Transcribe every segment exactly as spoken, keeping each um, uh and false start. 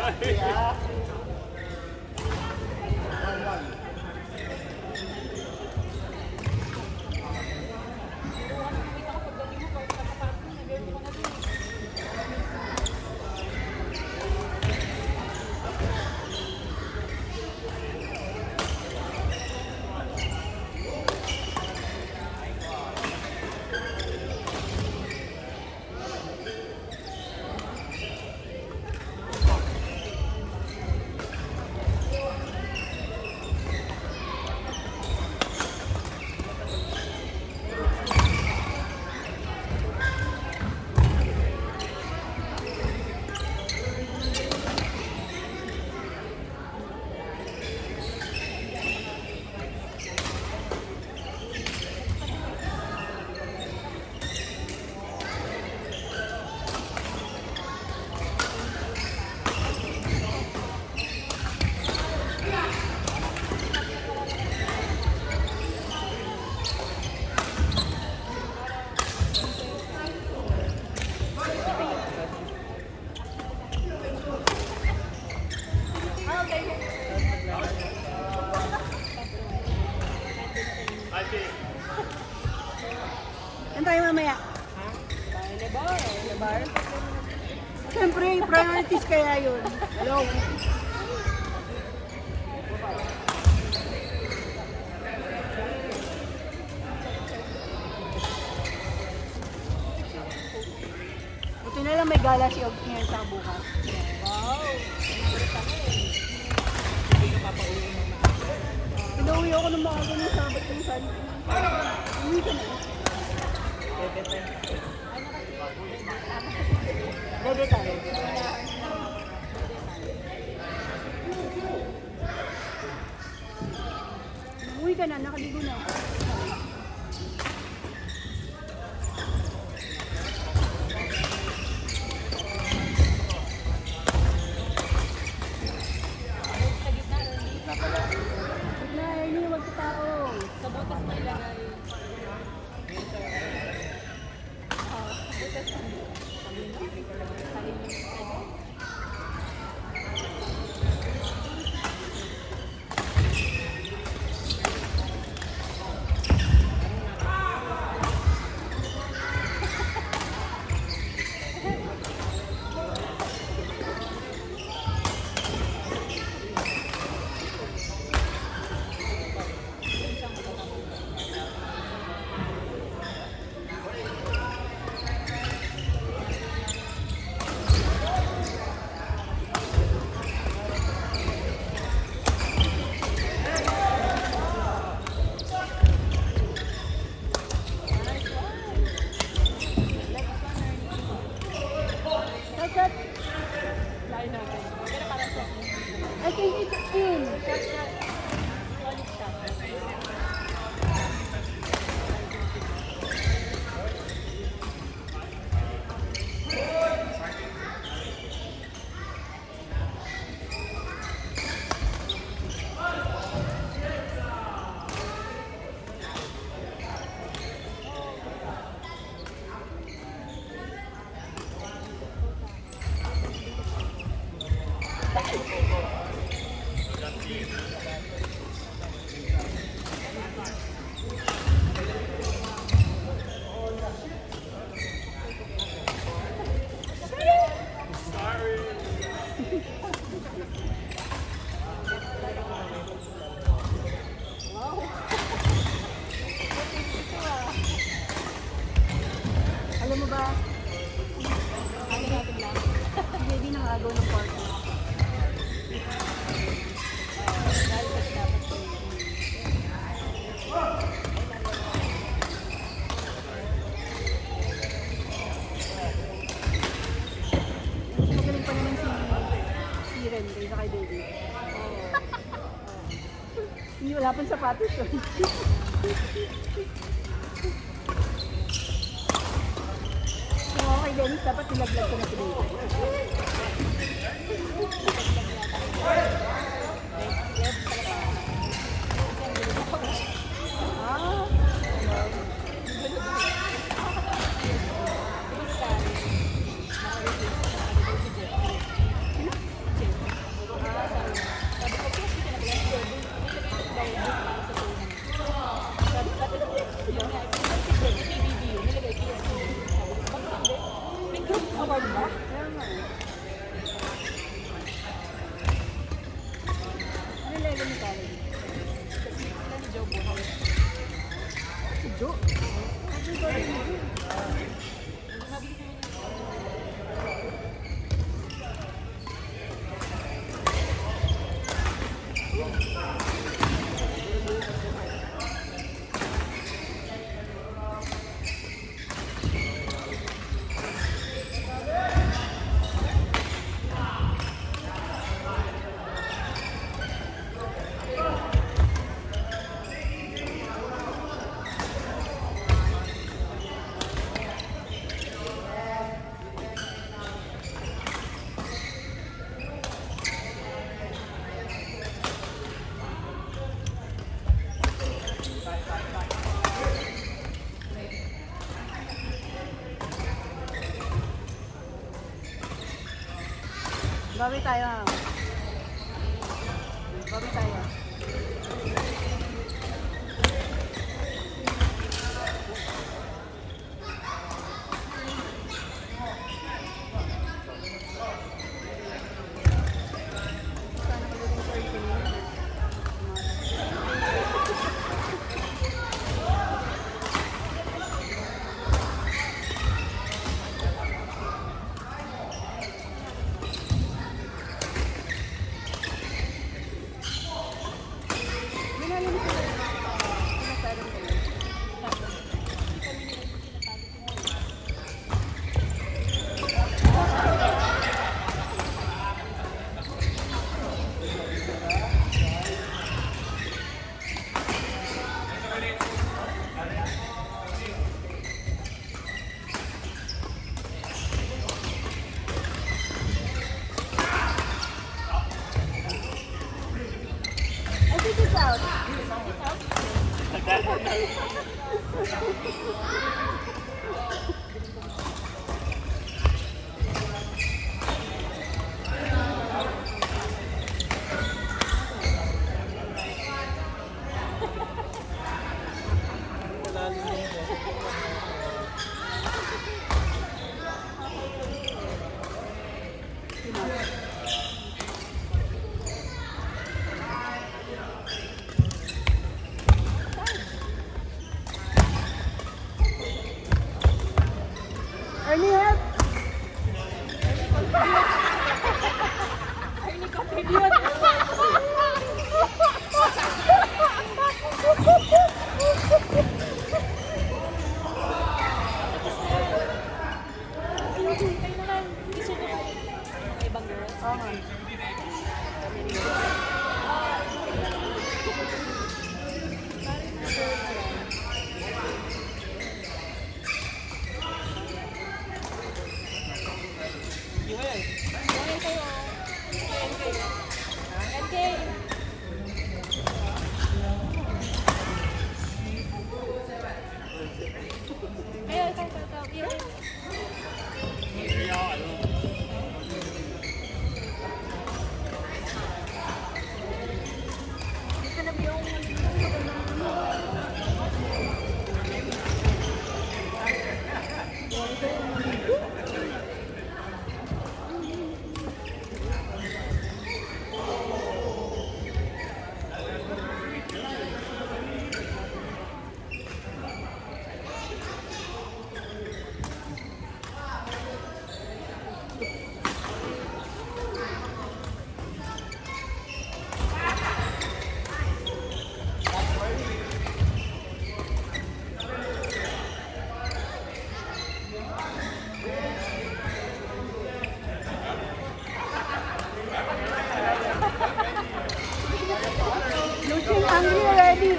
Yeah. Ano tayo mamaya? Ha? Tayo na bar. Na bar? Siyempre, priorities kaya yun. Hello? Buti na lang may gala si Og ngayon sa bukas. Wow! Hindi ka papauwi ng maaga. Pinauwi ako ng maaga ng Sabat ng Sunday. Uwi ka na. Bebe tayo. Bebe tayo. Uwi ka na, nakaligo na ako. Sa butas na ilagay. Ah, butas na. I think it's in. Alam mo ba? Ano natin lang? Si Baby nakagaw ng party. Dahil kasi dapat ko yun. Magaling pa naman si si Ren kaysa kay Baby. Hindi wala pang sapatos yun. Okay, Dennis, dapat nilaglag ko na si Baby. Ah, Award ba? Kaya nga eh. Ano level ni Karen? Sila ni Joe Buhay. Si Jo? Kasi ba rin mo? Bawi tayo ha. Bawi tayo. Ernie, help! Ernie, contribute! Kayo naman, gusto niyo kayo ng ibang girls? Oo nga. Looking hungry already.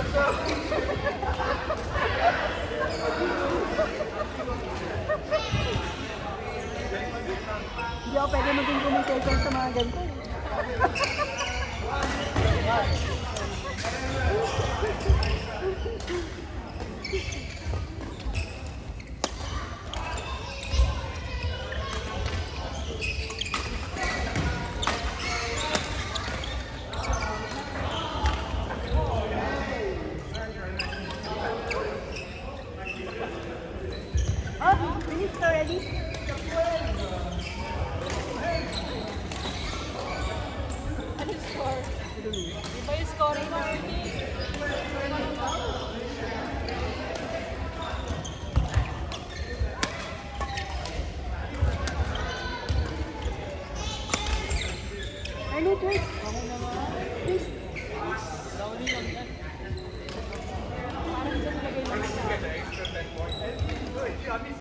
Hindi ako pwede maging communication sa mga ganito. Oh, finished already? Ano yung score? Iba yung scoring mo, Ernie. Early twist. Ako naman.